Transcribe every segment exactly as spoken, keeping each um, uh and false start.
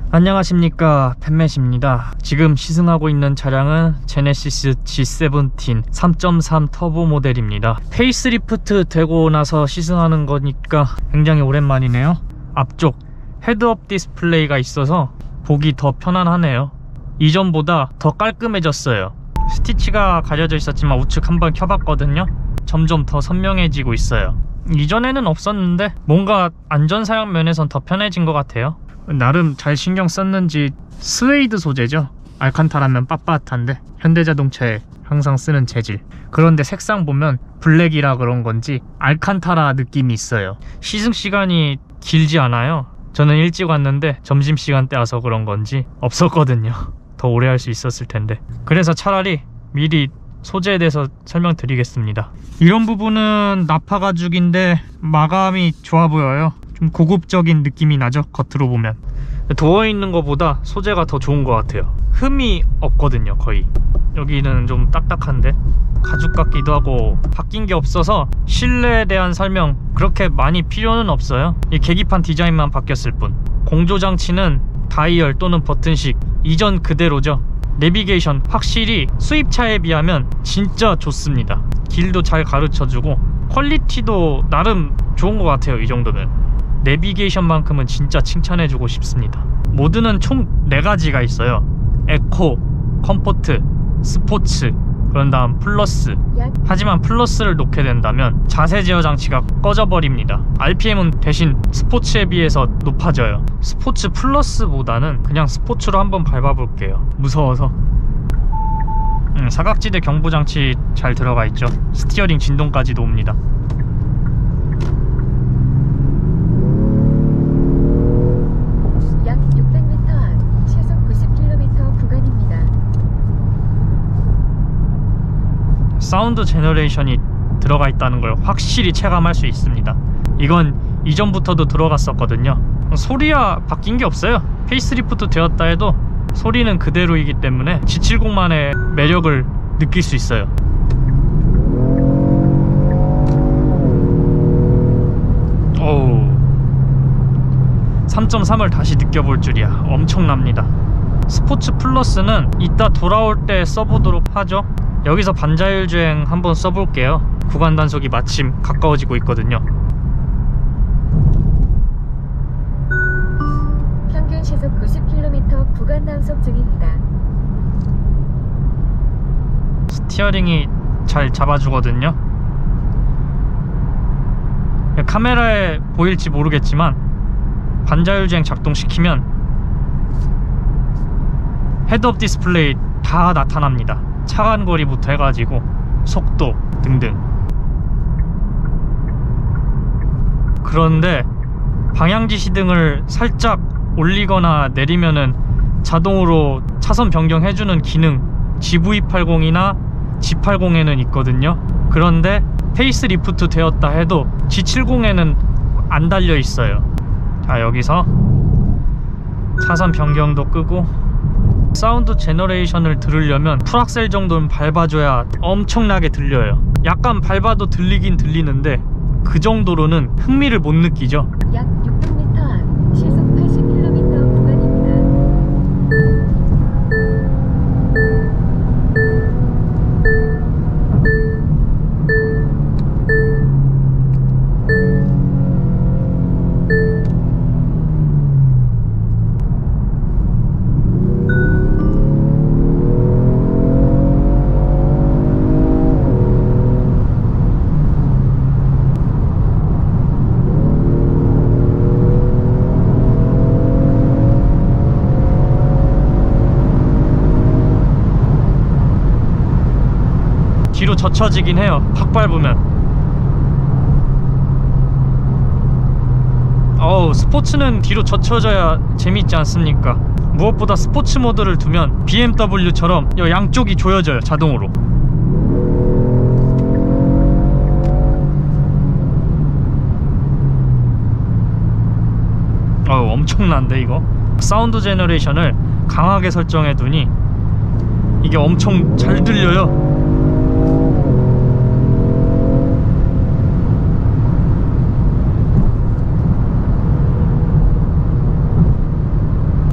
안녕하십니까, 팬맷입니다. 지금 시승하고 있는 차량은 제네시스 지 세븐틴 삼 점 삼 터보 모델입니다. 페이스리프트 되고 나서 시승하는 거니까 굉장히 오랜만이네요. 앞쪽 헤드업 디스플레이가 있어서 보기 더 편안하네요. 이전보다 더 깔끔해졌어요. 스티치가 가려져 있었지만 우측 한번 켜봤거든요. 점점 더 선명해지고 있어요. 이전에는 없었는데 뭔가 안전사양 면에선 더 편해진 것 같아요. 나름 잘 신경 썼는지 스웨이드 소재죠. 알칸타라면 빳빳한데 현대자동차에 항상 쓰는 재질. 그런데 색상 보면 블랙이라 그런 건지 알칸타라 느낌이 있어요. 시승 시간이 길지 않아요. 저는 일찍 왔는데 점심시간대 와서 그런 건지 없었거든요. 더 오래 할 수 있었을 텐데. 그래서 차라리 미리 소재에 대해서 설명드리겠습니다. 이런 부분은 나파 가죽인데 마감이 좋아 보여요. 좀 고급적인 느낌이 나죠, 겉으로 보면. 도어 있는 것보다 소재가 더 좋은 것 같아요. 흠이 없거든요, 거의. 여기는 좀 딱딱한데 가죽 같기도 하고 바뀐 게 없어서 실내에 대한 설명 그렇게 많이 필요는 없어요. 이 계기판 디자인만 바뀌었을 뿐. 공조장치는 다이얼 또는 버튼식 이전 그대로죠. 내비게이션 확실히 수입차에 비하면 진짜 좋습니다. 길도 잘 가르쳐주고 퀄리티도 나름 좋은 것 같아요. 이 정도면 내비게이션만큼은 진짜 칭찬해주고 싶습니다. 모드는 총 네 가지가 있어요. 에코, 컴포트, 스포츠, 그런 다음 플러스. 하지만 플러스를 놓게 된다면 자세 제어 장치가 꺼져버립니다. 알피엠은 대신 스포츠에 비해서 높아져요. 스포츠 플러스보다는 그냥 스포츠로 한번 밟아볼게요. 무서워서. 음, 사각지대 경보 장치 잘 들어가 있죠. 스티어링 진동까지도 옵니다. 사운드 제너레이션이 들어가 있다는 걸 확실히 체감할 수 있습니다. 이건 이전부터도 들어갔었거든요. 소리야 바뀐 게 없어요. 페이스리프트 되었다 해도 소리는 그대로이기 때문에 지 칠십만의 매력을 느낄 수 있어요. 오우, 삼 점 삼을 다시 느껴볼 줄이야. 엄청납니다. 스포츠 플러스는 이따 돌아올 때 써보도록 하죠. 여기서 반자율 주행 한번 써볼게요. 구간 단속이 마침 가까워지고 있거든요. 평균 시속 구십 킬로미터 구간 단속 중입니다. 스티어링이 잘 잡아주거든요. 카메라에 보일지 모르겠지만 반자율 주행 작동시키면 헤드업 디스플레이 다 나타납니다. 차간거리부터 해가지고 속도 등등. 그런데 방향지시등을 살짝 올리거나 내리면은 자동으로 차선 변경해주는 기능 지 브이 팔십이나 지 팔십에는 있거든요. 그런데 페이스리프트 되었다 해도 지 칠십에는 안 달려 있어요. 자, 여기서 차선 변경도 끄고 사운드 제너레이션을 들으려면 풀악셀 정도는 밟아줘야 엄청나게 들려요. 약간 밟아도 들리긴 들리는데 그 정도로는 흥미를 못 느끼죠. 약 육백 미터 앞 시속 팔십 킬로미터 구간입니다. 뒤로 젖혀지긴 해요. 팍 밟으면. 어우, 스포츠는 뒤로 젖혀져야 재밌지 않습니까? 무엇보다 스포츠 모드를 두면 비엠더블유처럼 양쪽이 조여져요, 자동으로. 어우, 엄청난데 이거? 사운드 제너레이션을 강하게 설정해 두니 이게 엄청 잘 들려요.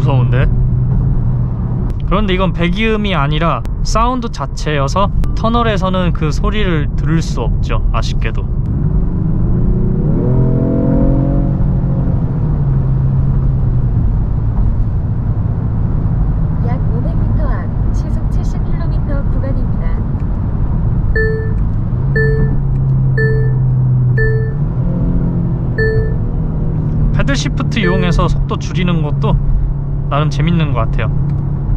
무서운데? 그런데 이건 배기음이 아니라 사운드 자체여서 터널에서는 그 소리를 들을 수 없죠. 아쉽게도. 약 오백 미터 앞 시속 칠십 킬로미터 구간입니다. 패들 시프트 이용해서 속도 줄이는 것도 나름 재밌는 것 같아요.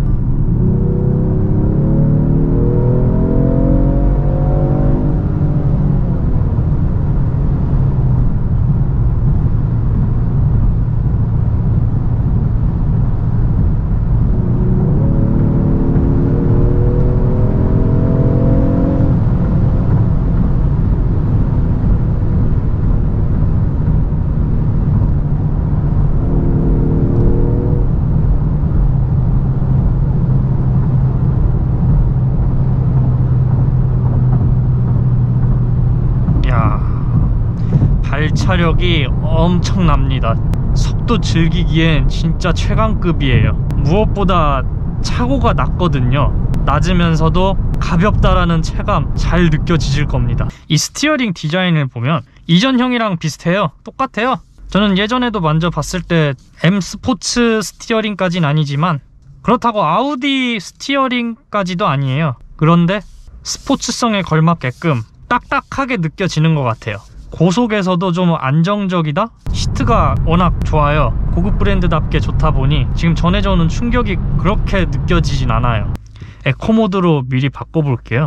발차력이 엄청납니다. 속도 즐기기엔 진짜 최강급이에요. 무엇보다 차고가 낮거든요. 낮으면서도 가볍다라는 체감 잘 느껴지실 겁니다. 이 스티어링 디자인을 보면 이전형이랑 비슷해요. 똑같아요. 저는 예전에도 만져봤을 때 M 스포츠 스티어링까지는 아니지만 그렇다고 아우디 스티어링까지도 아니에요. 그런데 스포츠성에 걸맞게끔 딱딱하게 느껴지는 것 같아요. 고속에서도 좀 안정적이다? 시트가 워낙 좋아요. 고급 브랜드답게 좋다 보니 지금 전해져 오는 충격이 그렇게 느껴지진 않아요. 에코 모드로 미리 바꿔볼게요.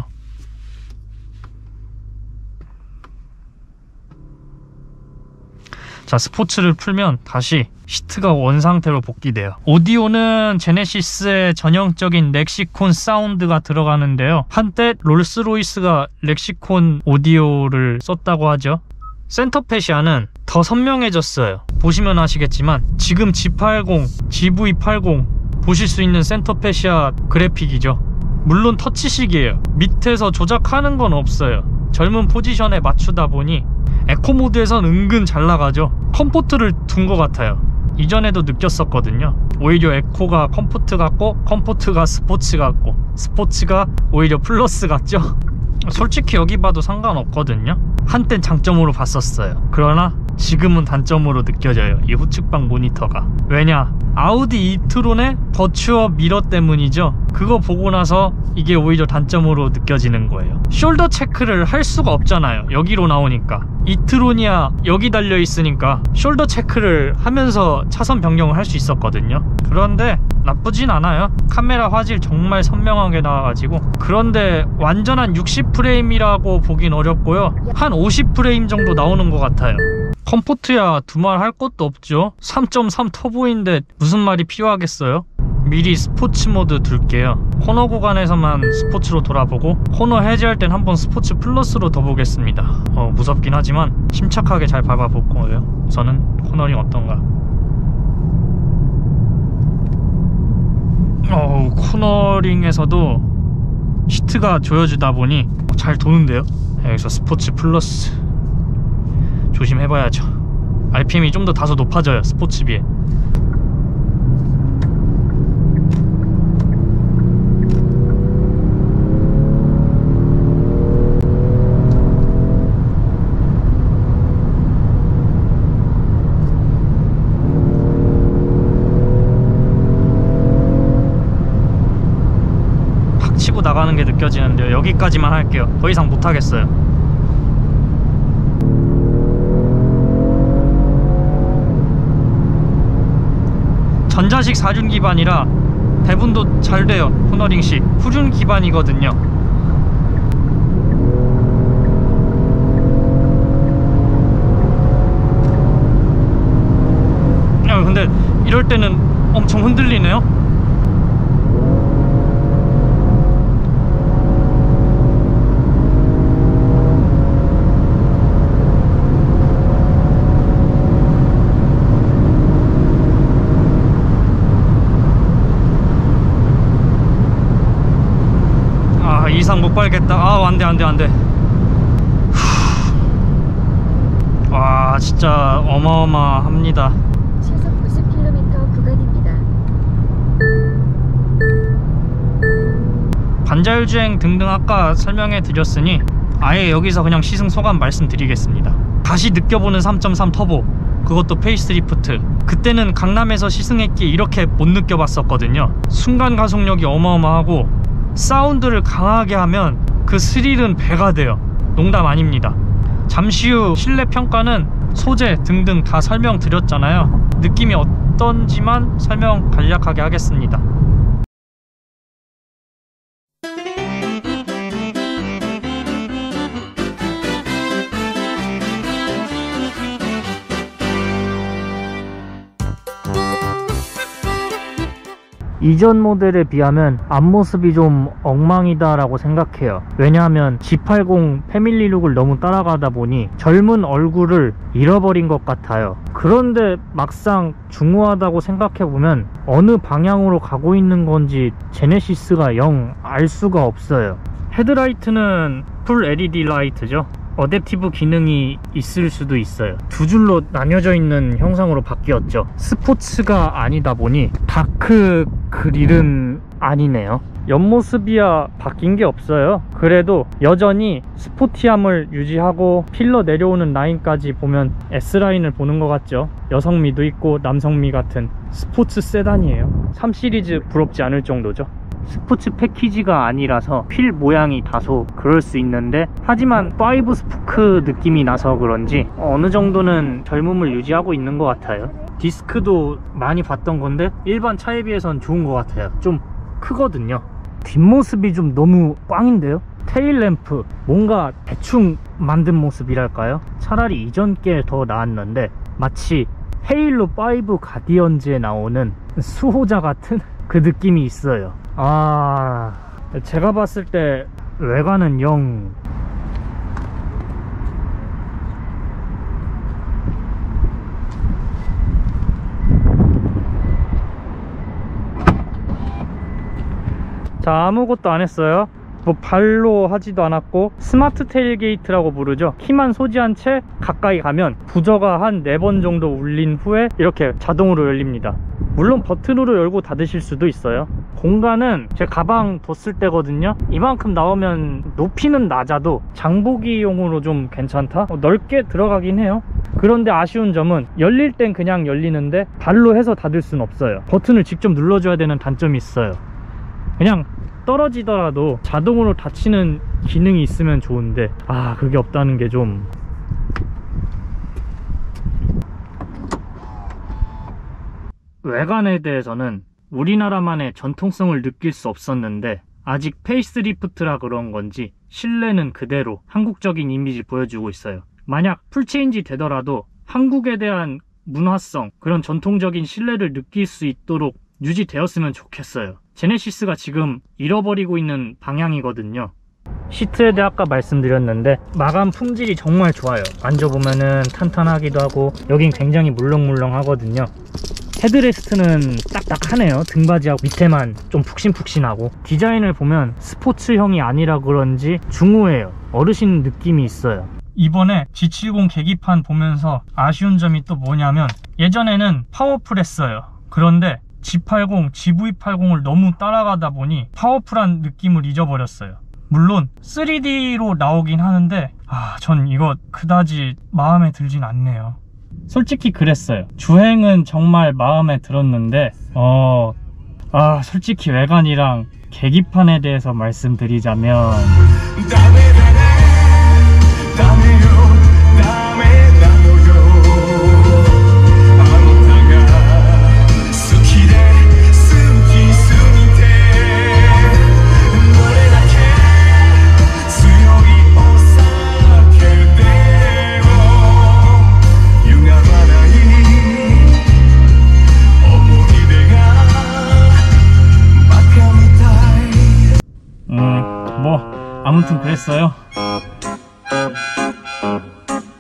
자, 스포츠를 풀면 다시 시트가 원상태로 복귀돼요. 오디오는 제네시스의 전형적인 렉시콘 사운드가 들어가는데요. 한때 롤스로이스가 렉시콘 오디오를 썼다고 하죠. 센터 패시아는 더 선명해졌어요. 보시면 아시겠지만 지금 지 팔십, 지브이 팔십 보실 수 있는 센터 패시아 그래픽이죠. 물론 터치식이에요. 밑에서 조작하는 건 없어요. 젊은 포지션에 맞추다 보니 에코 모드에선 은근 잘 나가죠. 컴포트를 둔 것 같아요. 이전에도 느꼈었거든요. 오히려 에코가 컴포트 같고 컴포트가 스포츠 같고 스포츠가 오히려 플러스 같죠. 솔직히 여기 봐도 상관없거든요. 한땐 장점으로 봤었어요. 그러나 지금은 단점으로 느껴져요. 이 후측방 모니터가. 왜냐? 아우디 이트론의 버추어 미러 때문이죠. 그거 보고 나서 이게 오히려 단점으로 느껴지는 거예요. 숄더 체크를 할 수가 없잖아요. 여기로 나오니까. 이트론이야 여기 달려 있으니까 숄더 체크를 하면서 차선 변경을 할 수 있었거든요. 그런데 나쁘진 않아요. 카메라 화질 정말 선명하게 나와가지고. 그런데 완전한 육십 프레임이라고 보긴 어렵고요. 한 오십 프레임 정도 나오는 것 같아요. 컴포트야 두말 할 것도 없죠. 삼 점 삼 터보인데 무슨 말이 필요하겠어요? 미리 스포츠 모드 둘게요. 코너 구간에서만 스포츠로 돌아보고 코너 해제할 땐 한번 스포츠 플러스로 더 보겠습니다. 어, 무섭긴 하지만 침착하게 잘 밟아볼 거예요. 우선은 코너링 어떤가. 어, 코너링에서도 시트가 조여주다 보니 잘 도는데요. 여기서 스포츠 플러스 조심해봐야죠. 알피엠이 좀 더 다소 높아져요. 스포츠 비에. 팍 치고 나가는 게 느껴지는데요. 여기까지만 할게요. 더 이상 못하겠어요. 전자식 사륜 기반이라 배분도 잘 돼요. 코너링식 후륜 기반이거든요. 야, 근데 이럴 때는 엄청 흔들리네요. 이상 못 밟겠다. 아, 안돼 안돼 안돼. 와, 진짜 어마어마합니다. 시속 구십 킬로미터 구간입니다. 전자율주행 등등 아까 설명해 드렸으니 아예 여기서 그냥 시승 소감 말씀드리겠습니다. 다시 느껴보는 삼 점 삼 터보, 그것도 페이스리프트. 그때는 강남에서 시승했기에 이렇게 못 느껴봤었거든요. 순간 가속력이 어마어마하고 사운드를 강하게 하면 그 스릴은 배가 돼요. 농담 아닙니다. 잠시 후 실내 평가는 소재 등등 다 설명드렸잖아요. 느낌이 어떤지만 설명 간략하게 하겠습니다. 이전 모델에 비하면 앞모습이 좀 엉망이다 라고 생각해요. 왜냐하면 지 팔십 패밀리룩을 너무 따라가다 보니 젊은 얼굴을 잃어버린 것 같아요. 그런데 막상 중후하다고 생각해보면 어느 방향으로 가고 있는 건지 제네시스가 영 알 수가 없어요. 헤드라이트는 풀 엘이디 라이트죠. 어댑티브 기능이 있을 수도 있어요. 두 줄로 나뉘어져 있는 형상으로 바뀌었죠. 스포츠가 아니다 보니 다크 그릴은 아니네요. 옆모습이야 바뀐 게 없어요. 그래도 여전히 스포티함을 유지하고 필러 내려오는 라인까지 보면 S라인을 보는 것 같죠. 여성미도 있고 남성미 같은 스포츠 세단이에요. 삼 시리즈 부럽지 않을 정도죠. 스포츠 패키지가 아니라서 휠 모양이 다소 그럴 수 있는데, 하지만 파이브 스포크 느낌이 나서 그런지 어느 정도는 젊음을 유지하고 있는 것 같아요. 디스크도 많이 봤던 건데 일반 차에 비해선 좋은 것 같아요. 좀 크거든요. 뒷모습이 좀 너무 꽝인데요. 테일램프 뭔가 대충 만든 모습이랄까요? 차라리 이전 게 더 나았는데 마치 헤일로 파이브 가디언즈에 나오는 수호자 같은 그 느낌이 있어요. 아, 제가 봤을 때 외관은 영 자, 아무것도 안 했어요. 뭐 발로 하지도 않았고, 스마트 테일게이트라고 부르죠. 키만 소지한 채 가까이 가면 부저가 한 네 번 정도 울린 후에 이렇게 자동으로 열립니다. 물론 버튼으로 열고 닫으실 수도 있어요. 공간은 제 가방 뒀을 때거든요. 이만큼 나오면 높이는 낮아도 장보기용으로 좀 괜찮다? 어, 넓게 들어가긴 해요. 그런데 아쉬운 점은 열릴 땐 그냥 열리는데 발로 해서 닫을 순 없어요. 버튼을 직접 눌러줘야 되는 단점이 있어요. 그냥 떨어지더라도 자동으로 닫히는 기능이 있으면 좋은데, 아, 그게 없다는 게 좀... 외관에 대해서는 우리나라만의 전통성을 느낄 수 없었는데, 아직 페이스리프트라 그런 건지 실내는 그대로 한국적인 이미지를 보여주고 있어요. 만약 풀체인지 되더라도 한국에 대한 문화성, 그런 전통적인 실내를 느낄 수 있도록 유지되었으면 좋겠어요. 제네시스가 지금 잃어버리고 있는 방향이거든요. 시트에 대해 아까 말씀드렸는데 마감 품질이 정말 좋아요. 만져보면은 탄탄하기도 하고 여긴 굉장히 물렁물렁 하거든요. 헤드레스트는 딱딱하네요. 등받이하고 밑에만 좀 푹신푹신하고, 디자인을 보면 스포츠형이 아니라 그런지 중후해요. 어르신 느낌이 있어요. 이번에 지 칠십 계기판 보면서 아쉬운 점이 또 뭐냐면, 예전에는 파워풀 했어요. 그런데 지 팔십, 지브이 팔십을 너무 따라가다 보니 파워풀한 느낌을 잊어버렸어요. 물론 쓰리디로 나오긴 하는데 아, 전 이거 그다지 마음에 들진 않네요. 솔직히 그랬어요. 주행은 정말 마음에 들었는데 어... 아, 솔직히 외관이랑 계기판에 대해서 말씀드리자면 음, 뭐 아무튼 그랬어요.